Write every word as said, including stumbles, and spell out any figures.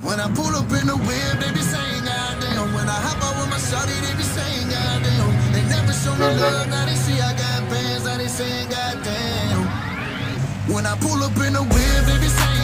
When I pull up in the whip, they be saying goddamn. When I hop out with my shawty, they be saying goddamn. They never show me love, now they see I got bands, now they saying goddamn. When I pull up in the whip, they be saying